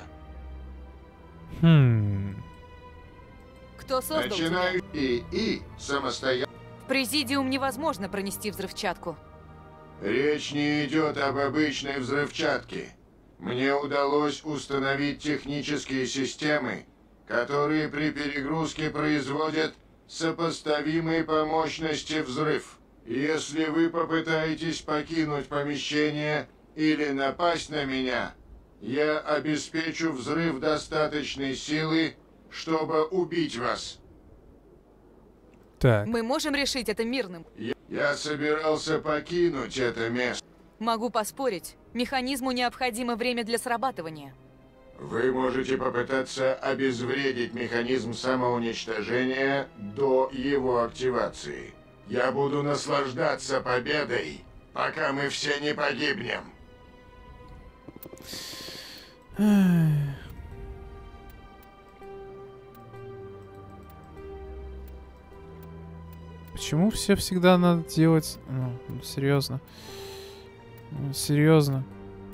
Кто создал тебя? ИИ самостоятельно. В Президиум невозможно пронести взрывчатку. Речь не идет об обычной взрывчатке. Мне удалось установить технические системы, которые при перегрузке производят сопоставимый по мощности взрыв. Если вы попытаетесь покинуть помещение или напасть на меня, я обеспечу взрыв достаточной силы, чтобы убить вас. Так. Мы можем решить это мирным. Я собирался покинуть это место. Могу поспорить, механизму необходимо время для срабатывания. Вы можете попытаться обезвредить механизм самоуничтожения до его активации. Я буду наслаждаться победой, пока мы все не погибнем. Почему все всегда надо делать... Ну, серьезно. Серьезно.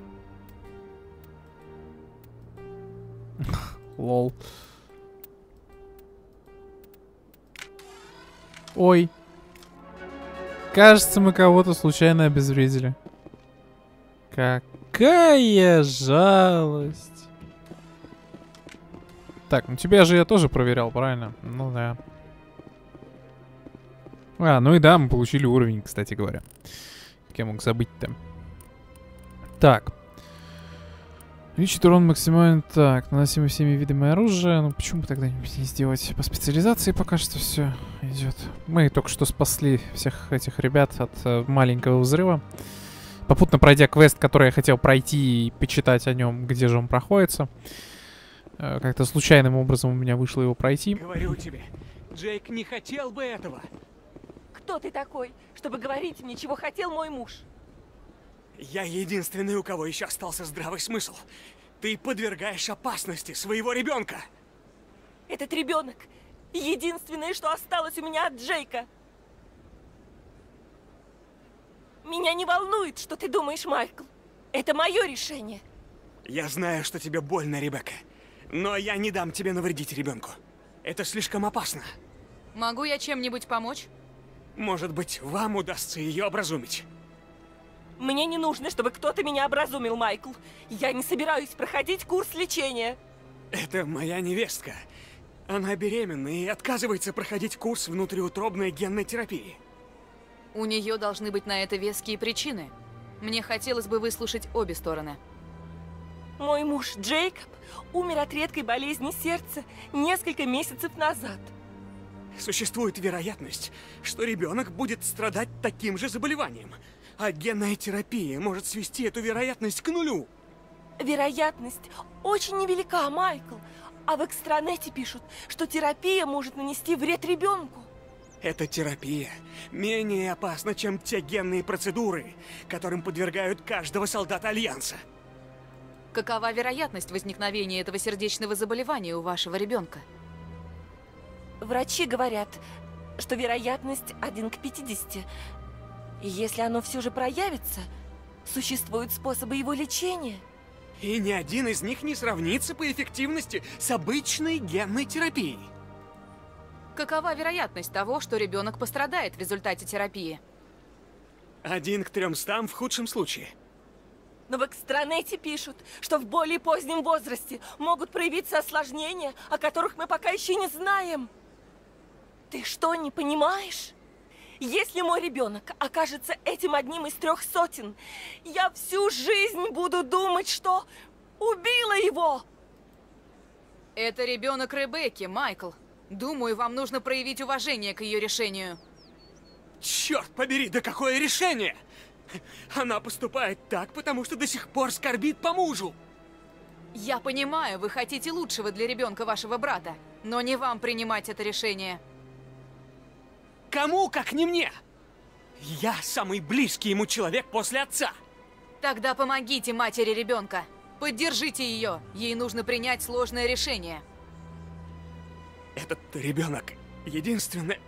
Лол. Ой. Кажется, мы кого-то случайно обезвредили. Какая жалость. Так, ну тебя же я тоже проверял, правильно? Ну да. Ну и да, мы получили уровень, кстати говоря. Как я мог забыть-то. Так. Увеличить урон максимально. Так, наносимый всеми видами оружия. Ну почему бы тогда не сделать по специализации, пока что все идет. Мы только что спасли всех этих ребят от маленького взрыва. Попутно пройдя квест, который я хотел пройти и почитать о нем, где же он проходится. Как-то случайным образом у меня вышло его пройти. Говорю тебе, Джейк не хотел бы этого. Кто ты такой, чтобы говорить мне, чего хотел мой муж? Я единственный, у кого еще остался здравый смысл. Ты подвергаешь опасности своего ребенка. Этот ребенок — единственное, что осталось у меня от Джейка. Меня не волнует, что ты думаешь, Майкл. Это мое решение. Я знаю, что тебе больно, Ребекка. Но я не дам тебе навредить ребенку. Это слишком опасно. Могу я чем-нибудь помочь? Может быть, вам удастся ее образумить. Мне не нужно, чтобы кто-то меня образумил, Майкл. Я не собираюсь проходить курс лечения. Это моя невестка. Она беременна и отказывается проходить курс внутриутробной генной терапии. У нее должны быть на это веские причины. Мне хотелось бы выслушать обе стороны. Мой муж Джейкоб умер от редкой болезни сердца несколько месяцев назад. Существует вероятность, что ребенок будет страдать таким же заболеванием, а генная терапия может свести эту вероятность к нулю. Вероятность очень невелика, Майкл. А в экстранете пишут, что терапия может нанести вред ребенку. Эта терапия менее опасна, чем те генные процедуры, которым подвергают каждого солдата Альянса. Какова вероятность возникновения этого сердечного заболевания у вашего ребенка? Врачи говорят, что вероятность 1 к 50. И если оно все же проявится, существуют способы его лечения. И ни один из них не сравнится по эффективности с обычной генной терапией. Какова вероятность того, что ребенок пострадает в результате терапии? 1 к 300 в худшем случае. Но в экстранете пишут, что в более позднем возрасте могут проявиться осложнения, о которых мы пока еще не знаем. Ты что, не понимаешь? Если мой ребенок окажется этим одним из 300, я всю жизнь буду думать, что убила его. Это ребенок Ребекки, Майкл. Думаю, вам нужно проявить уважение к ее решению. Черт побери, да какое решение! Она поступает так, потому что до сих пор скорбит по мужу. Я понимаю, вы хотите лучшего для ребенка вашего брата, но не вам принимать это решение. Кому, как не мне? Я самый близкий ему человек после отца. Тогда помогите матери ребенка. Поддержите ее. Ей нужно принять сложное решение. Этот ребенок единственное...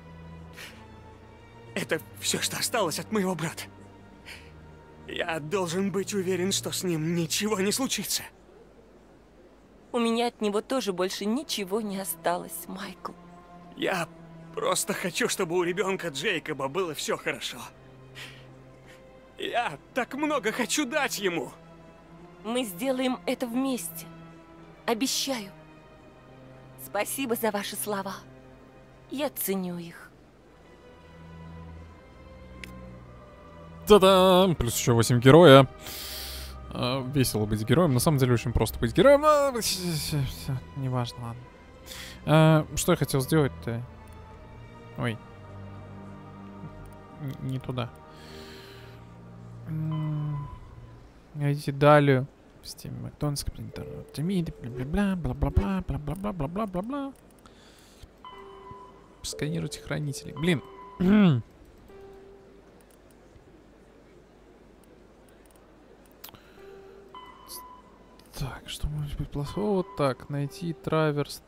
Это все, что осталось от моего брата. Я должен быть уверен, что с ним ничего не случится. У меня от него тоже больше ничего не осталось, Майкл. Я просто хочу, чтобы у ребенка Джейкоба было все хорошо. Я так много хочу дать ему. Мы сделаем это вместе. Обещаю. Спасибо за ваши слова. Я ценю их. Та-дам! Плюс еще 8 героя. Весело быть героем. На самом деле очень просто быть героем. Неважно, ладно. Что я хотел сделать-то? Ой. Не туда. Найдите далее. В Steam, Макдональдс, Артемиды, бла-бла-бла, бла-бла-бла, бла-бла-бла, бла-бла-бла. Сканируйте хранителей. Блин. Так, что может быть плохого? Так, найти траверс.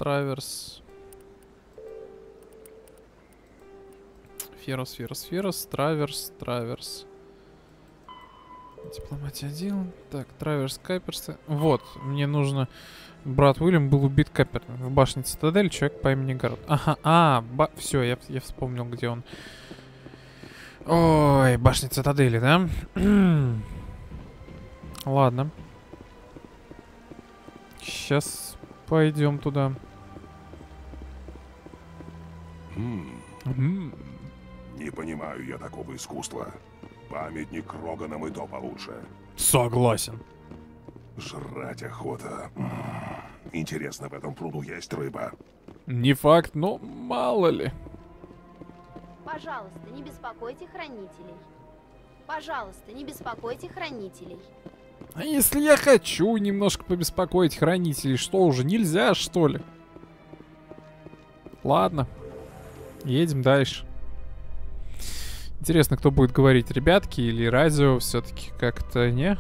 Ферос, траверс. Дипломатия 1. Так, траверс Каперса. Вот, мне нужно... Брат Уильям был убит Капером в башне Цитадель, человек по имени Гаррет. Ага, все, я вспомнил, где он. Ой, башня Цитадели, да? Ладно. Сейчас пойдем туда. Не понимаю я такого искусства. Памятник Роганам и то получше. Согласен. Жрать охота. Интересно, в этом пруду есть рыба. Не факт, но мало ли. Пожалуйста, не беспокойте хранителей. Пожалуйста, не беспокойте хранителей. А если я хочу немножко побеспокоить хранителей, что уже нельзя, что ли? Ладно. Едем дальше. Интересно, кто будет говорить, ребятки или радио, все-таки как-то не?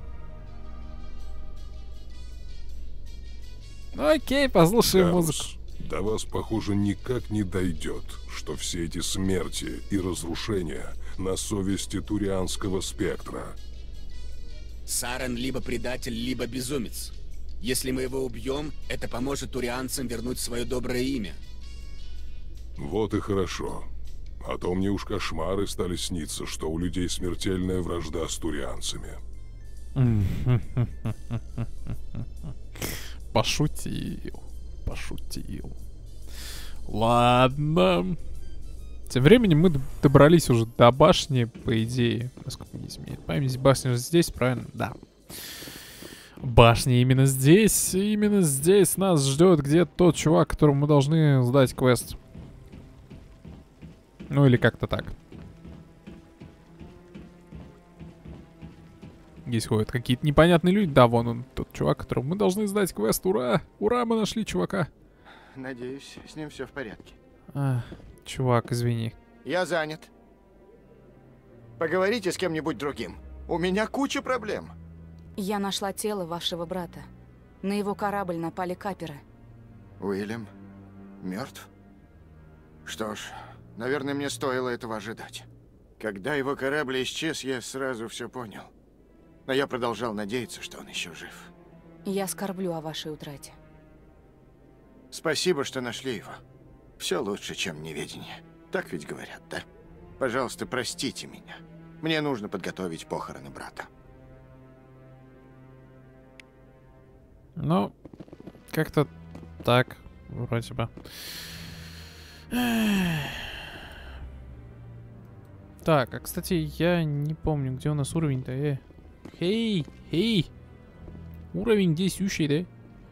Окей, послушаем музыку. До вас, похоже, никак не дойдет, что все эти смерти и разрушения на совести турианского спектра. Сарен либо предатель, либо безумец. Если мы его убьем, это поможет турианцам вернуть свое доброе имя. Вот и хорошо. А то мне уж кошмары стали сниться, что у людей смертельная вражда с турианцами. Пошутил. Ладно. Тем временем мы добрались уже до башни, по идее. Насколько не изменяет память. Башня же здесь, правильно? Да. башни. Именно здесь нас ждет где-то тот чувак, которому мы должны сдать квест. Ну или как-то так. Здесь ходят какие-то непонятные люди. Да, вон он, тот чувак, которому мы должны сдать квест. Ура! Ура, мы нашли чувака. Надеюсь, с ним все в порядке. Чувак, извини. Я занят. Поговорите с кем-нибудь другим. У меня куча проблем. Я нашла тело вашего брата. На его корабль напали каперы. Уильям мертв? Что ж, наверное, мне стоило этого ожидать. Когда его корабль исчез, я сразу все понял. Но я продолжал надеяться, что он еще жив. Я скорблю о вашей утрате. Спасибо, что нашли его. Все лучше, чем неведение. Так ведь говорят, да? Пожалуйста, простите меня. Мне нужно подготовить похороны брата. Ну, как-то так, вроде бы. Так, а кстати, я не помню, где у нас уровень-то, Хей, хей! Уровень здесь ющий, да?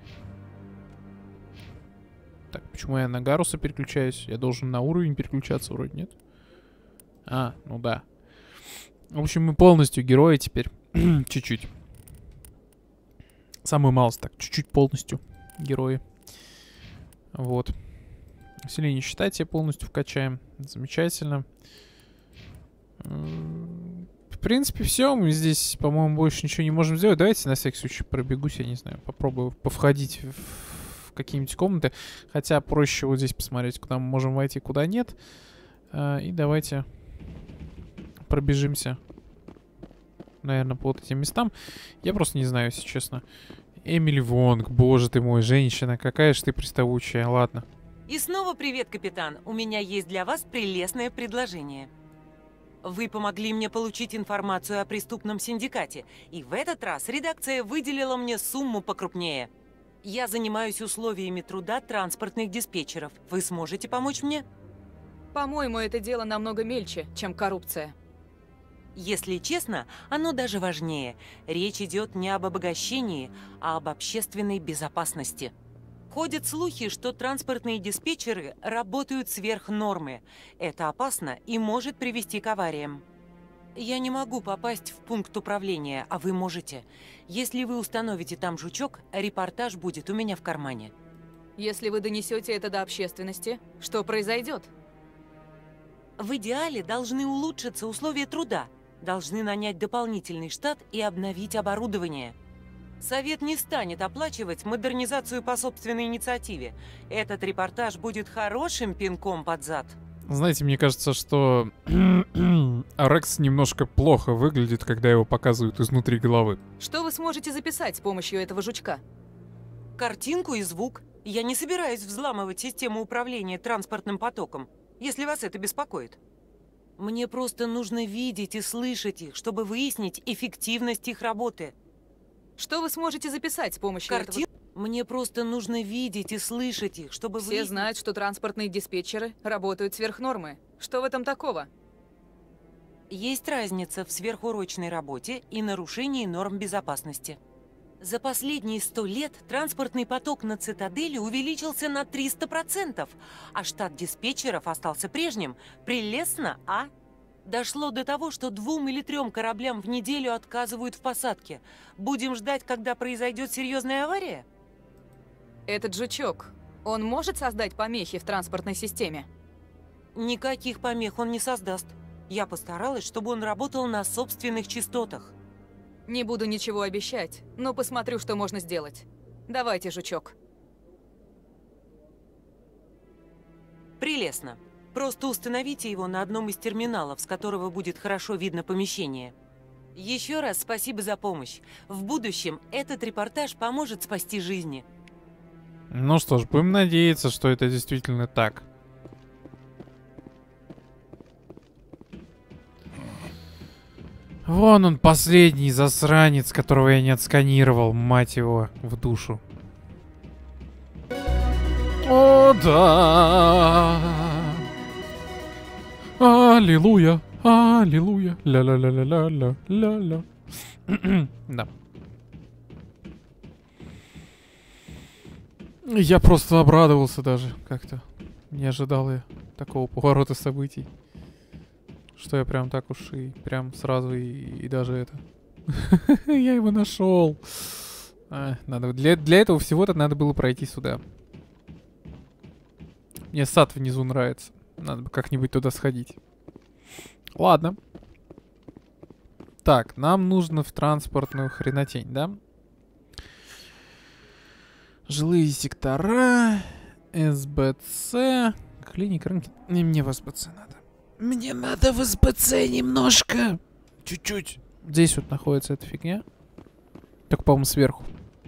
Так, почему я на Гаруса переключаюсь? Я должен на уровень переключаться, вроде нет? Ну да. В общем, мы полностью герои теперь. Чуть-чуть. Самую малость так, чуть-чуть полностью герои. Вот. Усиление счета тебе полностью вкачаем. Замечательно. В принципе, все. Мы здесь, по-моему, больше ничего не можем сделать. Давайте на всякий случай пробегусь, я не знаю. Попробую повходить в какие-нибудь комнаты. Хотя проще вот здесь посмотреть, куда мы можем войти, куда нет. И давайте пробежимся, наверное, по вот этим местам. Я просто не знаю, если честно. Эмили Вонг, боже ты мой, женщина, какая же ты приставучая. Ладно. И снова привет, капитан. У меня есть для вас прелестное предложение. Вы помогли мне получить информацию о преступном синдикате, и в этот раз редакция выделила мне сумму покрупнее. Я занимаюсь условиями труда транспортных диспетчеров. Вы сможете помочь мне? По-моему, это дело намного мельче, чем коррупция. Если честно, оно даже важнее. Речь идет не об обогащении, а об общественной безопасности. Ходят слухи, что транспортные диспетчеры работают сверх нормы. Это опасно и может привести к авариям. Я не могу попасть в пункт управления, а вы можете. Если вы установите там жучок, репортаж будет у меня в кармане. Если вы донесете это до общественности, что произойдет? В идеале должны улучшиться условия труда, должны нанять дополнительный штат и обновить оборудование. Совет не станет оплачивать модернизацию по собственной инициативе. Этот репортаж будет хорошим пинком под зад. Знаете, мне кажется, что Рекс немножко плохо выглядит, когда его показывают изнутри головы. Что вы сможете записать с помощью этого жучка? Картинку и звук. Я не собираюсь взламывать систему управления транспортным потоком, если вас это беспокоит. Мне просто нужно видеть и слышать их, чтобы выяснить эффективность их работы. Что вы сможете записать с помощью этого? Мне просто нужно видеть и слышать их, чтобы Все знают, что транспортные диспетчеры работают сверх нормы. Что в этом такого? Есть разница в сверхурочной работе и нарушении норм безопасности. За последние 100 лет транспортный поток на Цитадели увеличился на 300%, а штат диспетчеров остался прежним. Прелестно, а? Дошло до того, что 2 или 3 кораблям в неделю отказывают в посадке. Будем ждать, когда произойдет серьезная авария? Этот жучок, он может создать помехи в транспортной системе? Никаких помех он не создаст. Я постаралась, чтобы он работал на собственных частотах. Не буду ничего обещать, но посмотрю, что можно сделать. Давайте, жучок. Прелестно. Просто установите его на одном из терминалов, с которого будет хорошо видно помещение. Еще раз спасибо за помощь. В будущем этот репортаж поможет спасти жизни. Ну что ж, будем надеяться, что это действительно так. Вон он, последний засранец, которого я не отсканировал, мать его, в душу. О, да! Аллилуйя, аллилуйя, ля-ля-ля-ля-ля-ля-ля-ля. Да. Я просто обрадовался даже как-то. Не ожидал я такого поворота событий. Что я прям так уж и прям сразу и даже это... Я его нашел. Надо для этого всего-то надо было пройти сюда. Мне сад внизу нравится. Надо бы как-нибудь туда сходить. Ладно. Так, нам нужно в транспортную хренотень, да? Жилые сектора, СБЦ, клиника, рынки. Не, мне в СБЦ надо. Мне надо в СБЦ немножко. Чуть-чуть. Здесь вот находится эта фигня. Только, по-моему, сверху.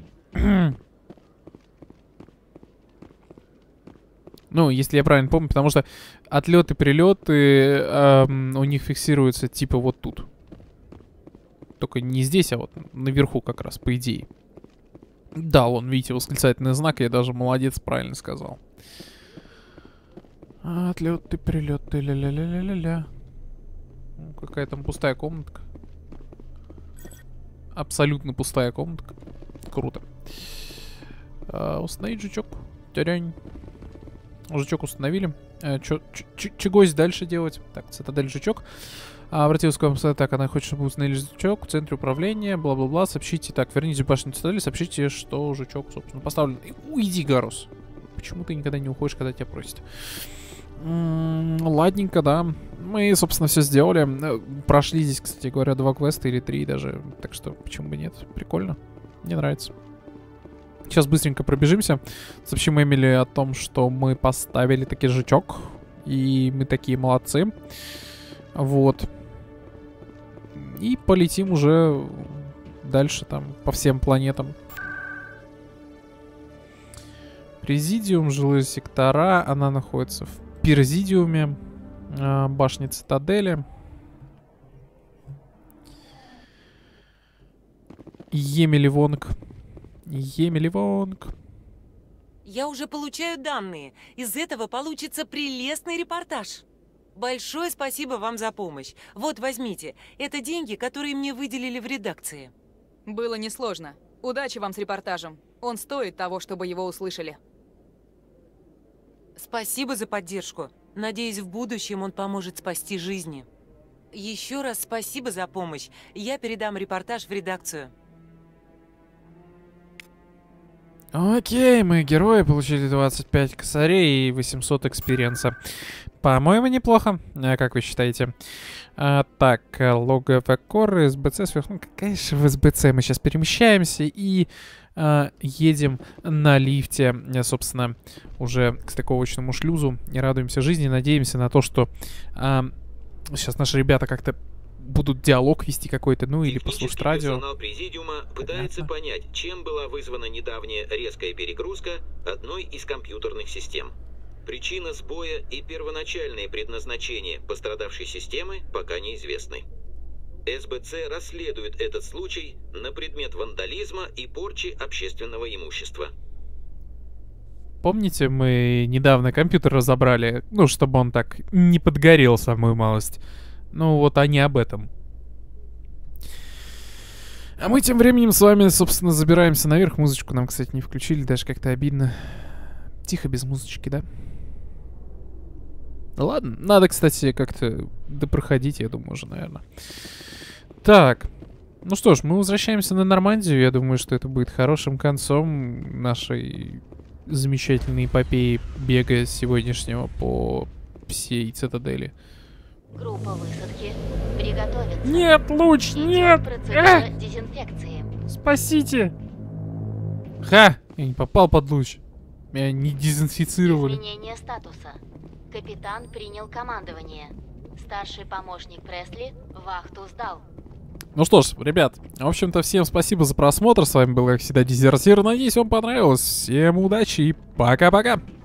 Ну, если я правильно помню, потому что отлеты, прилеты у них фиксируются типа вот тут. Только не здесь, а вот наверху как раз, по идее. Да, вон, видите, восклицательный знак, я даже молодец, правильно сказал. Отлеты, прилеты, ля-ля-ля-ля-ля-ля. Какая там пустая комнатка. Абсолютно пустая комнатка. Круто. Установить жучок. Тярянь. Жучок установили. Чего дальше делать? Так, цитадель жучок. Обратилась к вам, так, она хочет, чтобы установили жучок в центре управления, бла-бла-бла, сообщите, так, верните в башню цитадели, сообщите, что жучок, собственно, поставлен. Уйди, Гарус. Почему ты никогда не уходишь, когда тебя просят? Ладненько, да. Мы, собственно, все сделали. Прошли здесь, кстати говоря, 2 квеста или 3 даже, так что почему бы нет? Прикольно. Мне нравится. Сейчас быстренько пробежимся. Сообщим Эмили о том, что мы поставили таки жучок. И мы такие молодцы. Вот. И полетим уже дальше там по всем планетам. Президиум, жилые сектора. Она находится в Перзидиуме. Башня цитадели. Емеливонг. Емеливонг. Я уже получаю данные. Из этого получится прелестный репортаж. Большое спасибо вам за помощь. Вот, возьмите. Это деньги, которые мне выделили в редакции. Было несложно. Удачи вам с репортажем. Он стоит того, чтобы его услышали. Спасибо за поддержку. Надеюсь, в будущем он поможет спасти жизни. Еще раз спасибо за помощь. Я передам репортаж в редакцию. Окей, мы герои получили 25 косарей и 800 экспириенса. По-моему, неплохо. Как вы считаете? Так, лого ФКОР, СБЦ сверху. Какая же в СБЦ? Мы сейчас перемещаемся и едем на лифте, собственно, уже к стыковочному шлюзу. И радуемся жизни, надеемся на то, что сейчас наши ребята как-то будут диалог вести какой-то, ну или послушать радио. Персонал Президиума пытается понять, чем была вызвана недавняя резкая перегрузка одной из компьютерных систем. Причина сбоя и первоначальное предназначение пострадавшей системы пока неизвестны. СБЦ расследует этот случай на предмет вандализма и порчи общественного имущества. Помните, мы недавно компьютер разобрали, ну, чтобы он так не подгорел самую малость. Ну, вот они об этом. А мы тем временем с вами, собственно, забираемся наверх. Музычку нам, кстати, не включили, даже как-то обидно. Тихо, без музычки, да? Ладно, надо, кстати, как-то допроходить, я думаю, уже, наверное. Так, ну что ж, мы возвращаемся на Нормандию. Я думаю, что это будет хорошим концом нашей замечательной эпопеи бега сегодняшнего по всей цитадели. Группа высадки приготовиться. Нет, луч, нет! Процедура дезинфекции. Спасите! Ха! Я не попал под луч. Меня не дезинфицировали. Изменение статуса. Капитан принял командование. Старший помощник Пресли вахту сдал. Ну что ж, ребят, в общем-то, всем спасибо за просмотр. С вами был, как всегда, Дезертир. Надеюсь, вам понравилось. Всем удачи и пока-пока!